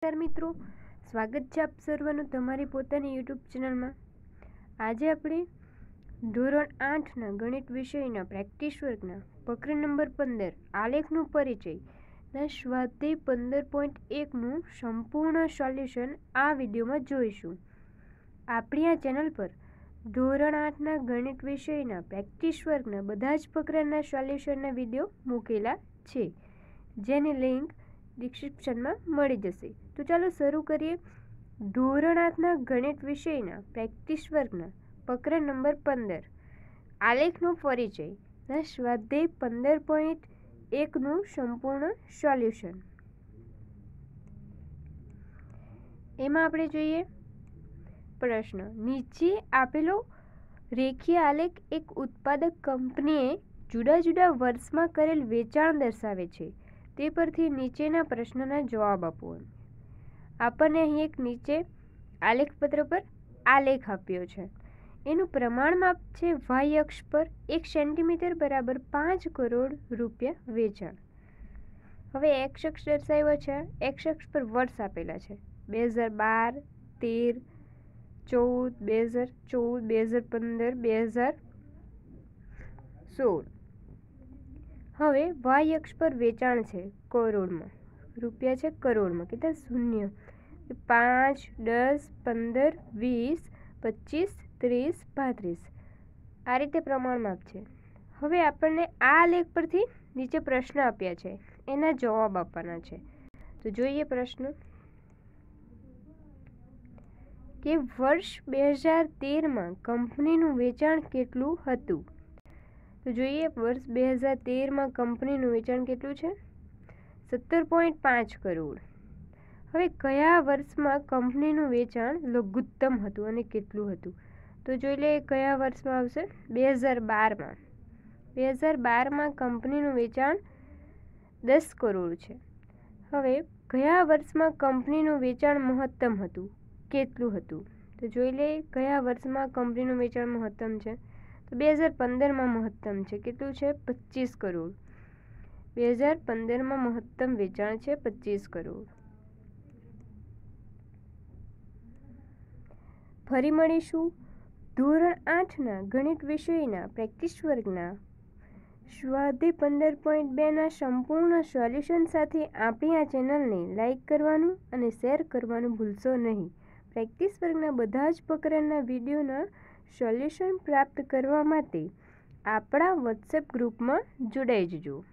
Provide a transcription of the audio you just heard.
નમસ્કાર મિત્રો, સ્વાગત છે આપ સર્વનું તમારી પોતાની યુટ્યુબ ચેનલમાં। આજે આપણે ધોરણ 8ના ગણિત વિષયના પ્રેક્ટિસ વર્કના પ્રકરણ નંબર 15 આલેખનો પરિચયના સ્વાધ્યાય 15.1નું સંપૂર્ણ સોલ્યુશન આ વિડીયોમાં જોઈશું। આપણી આ ચેનલ પર ધોરણ 8ના ગણિત વિષયના પ્રેક્ટિસ વર્કના બધા જ પ્રકરણના સોલ્યુશનના વિડીયો મૂકેલા છે, જેની લિંક ડિસ્ક્રિપ્શનમાં મળી જશે। તો ચાલો શરૂ કરીએ। ધોરણ 8ના ગણિત વિષયના પ્રેક્ટિસ વર્કના પ્રકરણ નંબર 15 આલેખનો પરિચયના સ્વાધ્યાય 15.1નું સંપૂર્ણ સોલ્યુશન। એમાં આપણે જોઈએ પ્રશ્ન, નીચે આપેલો રેખીય આલેખ એક ઉત્પાદક કંપનીએ જુદા જુદા વર્ષમાં કરેલ વેચાણ દર્શાવે છે, તે પરથી નીચેના પ્રશ્નના જવાબ આપો। આપણને અહીં એક નીચે આલેખપત્ર પર આલેખ આપ્યો છે, એનું પ્રમાણ માપ છે વાય અક્ષ પર 1 સેન્ટીમીટર બરાબર 5 કરોડ રૂપિયા વેચાણ। હવે એક્સ અક્ષ દર્શાવ્યો છે, એક્સ અક્ષ પર વર્ષ આપેલા છે 2012, 13, 14, 2014, 2015, 2016। હવે વાય અક્ષ પર વેચાણ છે કરોડમાં, રૂપિયા છે કરોડમાં, કેટલા શૂન્ય, 5, 10, 15, 20, 25, 30, 35 આ રીતે પ્રમાણ માપ છે। હવે આપણને આ લેખ પરથી નીચે પ્રશ્ન આપ્યા છે, એના જવાબ આપવાના છે। તો જોઈએ પ્રશ્ન કે વર્ષ 2013માં કંપનીનું વેચાણ કેટલું હતું? તો જોઈએ વર્ષ 2013માં કંપનીનું વેચાણ કેટલું છે? 17.5 કરોડ। હવે કયા વર્ષમાં કંપનીનું વેચાણ લઘુત્તમ હતું અને કેટલું હતું? તો જોઈ લે કયા વર્ષમાં આવશે? 2012માં। 2012માં કંપનીનું વેચાણ 10 કરોડ છે। હવે કયા વર્ષમાં કંપનીનું વેચાણ મહત્તમ હતું, કેટલું હતું? તો જોઈ લે કયા વર્ષમાં કંપનીનું વેચાણ મહત્તમ છે? તો 2015માં મહત્તમ છે, કેટલું છે? 25 કરોડ। 2015માં મહત્તમ વેચાણ છે 25 કરોડ। ફરી મળીશું ધોરણ 8ના ગણિત વિષયના પ્રેક્ટિસ વર્ગના સ્વાધ્યાય 15.2ના સંપૂર્ણ સોલ્યુશન સાથે। આપણી આ ચેનલને લાઇક કરવાનું અને શેર કરવાનું ભૂલશો નહીં। પ્રેક્ટિસ વર્ગના બધા જ પ્રકરણના વિડીયોના સોલ્યુશન પ્રાપ્ત કરવા માટે આપણા વોટ્સએપ ગ્રુપમાં જોડાઈ જજો।